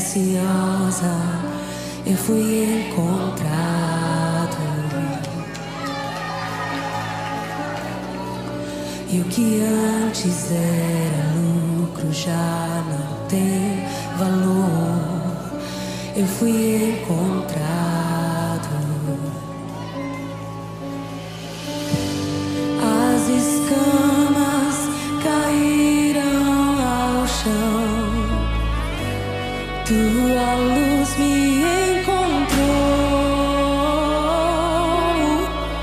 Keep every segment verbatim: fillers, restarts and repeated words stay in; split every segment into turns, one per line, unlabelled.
preciosa, eu fui encontrado. E o que antes era lucro já não tem valor. Eu fui encontrado. As escamas caíram ao chão. Tua luz me encontrou.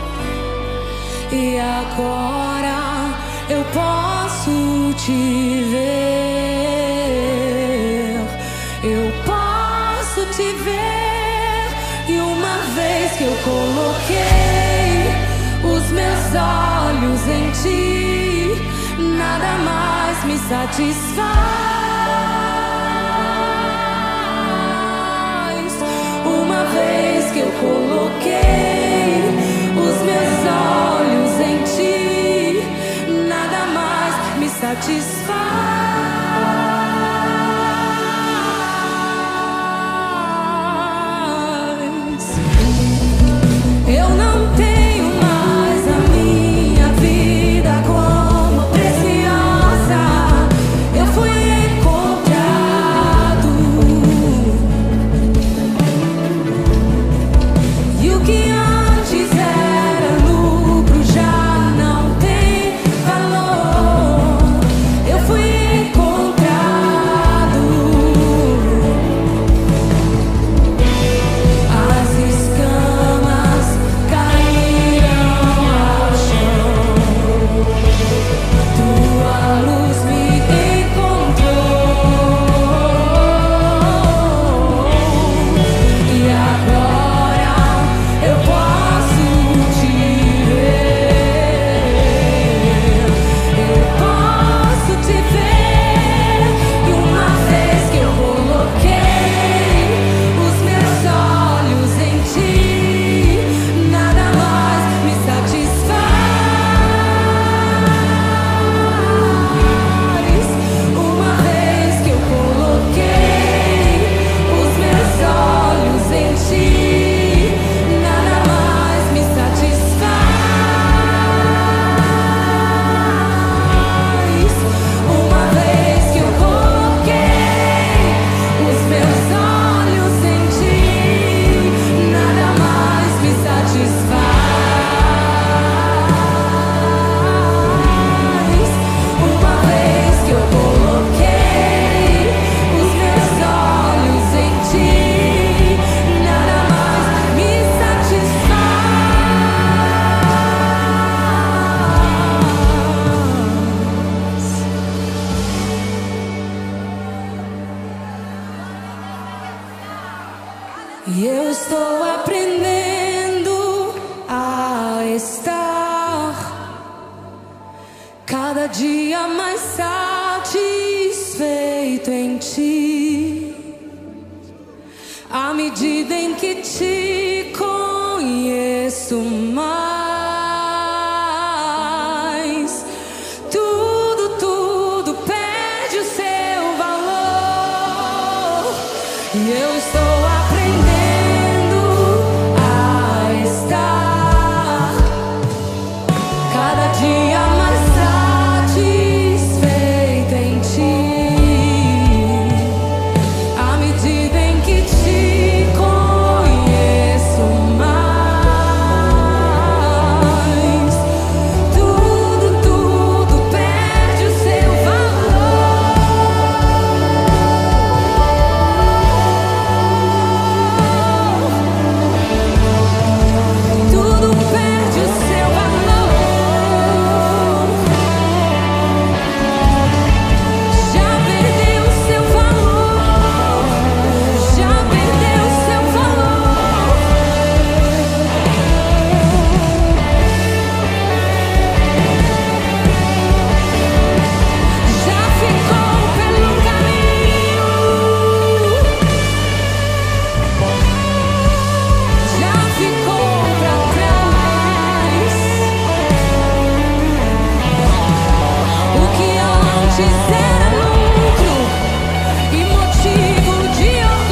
E agora eu posso te ver. Eu posso te ver. E uma vez que eu coloquei os meus olhos em ti, nada mais me satisfaz. Uma vez que eu coloquei os meus olhos em ti, nada mais me satisfaz. Eu não tenho mais a minha vida como preciosa. Eu fui encontrado. E o que antes era lucro já não tem valor. Eu fui encontrado. As escamas caíram ao chão. Tua luz me encontrou. E agora eu posso te ver. Eu posso te ver. E uma vez que eu coloquei os meus olhos em ti, nada mais me satisfaz. Uma vez que eu coloquei os meus olhos em ti, nada mais me satisfaz. Uma vez que eu coloquei os meus olhos em ti, nada mais me satisfaz. Uma vez que eu coloquei os meus olhos em ti, nada mais me satisfaz. E eu estou aprendendo a estar cada dia mais satisfeito em ti, à medida em que te conheço mais. Tudo, tudo perde o seu valor. E eu estou aprendendo a estar cada dia mais satisfeito em ti, à medida em que te conheço mais. Tudo, tudo perde o seu valor. Tudo perde o seu valor. Já perdeu o seu valor. Já perdeu o seu valor. Já ficou pelo caminho. Já ficou pra trás. O que antes era lucro e motivo de orgulho,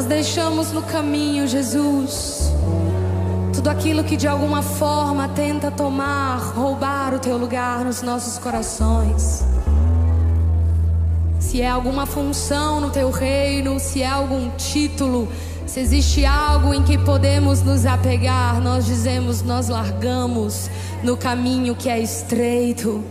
deixamos no caminho, Jesus, tudo aquilo que de alguma forma tenta tomar, roubar o teu lugar nos nossos corações. Se é alguma função no teu reino, se é algum título, se existe algo em que podemos nos apegar, nós dizemos, nós largamos no caminho que é estreito.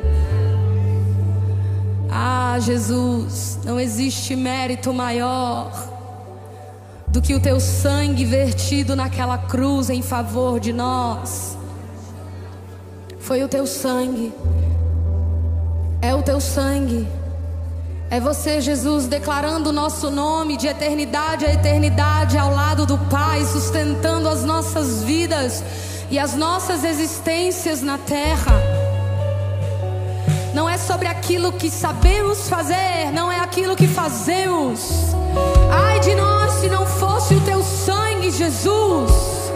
Ah, Jesus, não existe mérito maior do que o teu sangue vertido naquela cruz em favor de nós. Foi o teu sangue, é o teu sangue. É você, Jesus, declarando o nosso nome de eternidade a eternidade ao lado do Pai, sustentando as nossas vidas e as nossas existências na terra. Não é sobre aquilo que sabemos fazer, não é aquilo que fazemos. Ai de nós se não fosse o teu sangue, Jesus.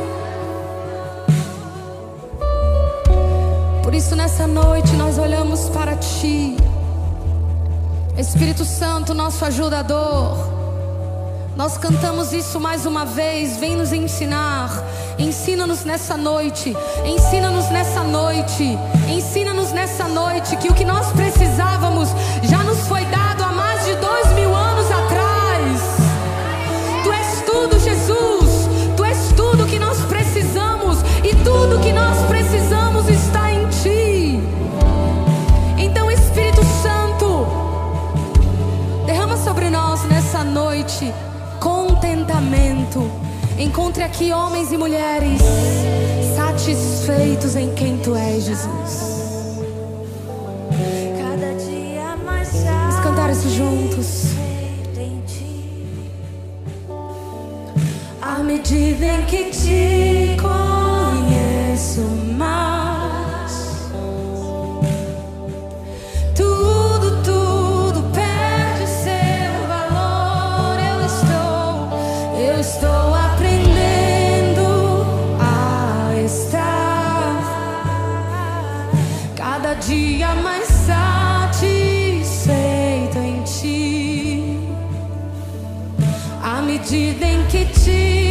Por isso nessa noite nós olhamos para Ti, Espírito Santo, nosso ajudador. Nós cantamos isso mais uma vez. Vem nos ensinar. Ensina-nos nessa noite. Ensina-nos nessa noite. Ensina-nos nessa noite que o que nós precisávamos já nos foi dado há mais de dois mil anos atrás. Tu és tudo, Jesus. Tu és tudo que nós precisamos. E tudo que nós precisamos está em Ti. Então, Espírito Santo, derrama sobre nós nessa noite contentamento. Encontre aqui homens e mulheres satisfeitos em quem Tu és, Jesus.
Cada dia mais
Vamos cantar isso juntos.
em Ti.
À medida em que Te conheço mais, tudo, tudo perde seu valor. Eu estou, eu estou aprendendo a estar cada dia mais satisfeito em Ti. À medida em que Te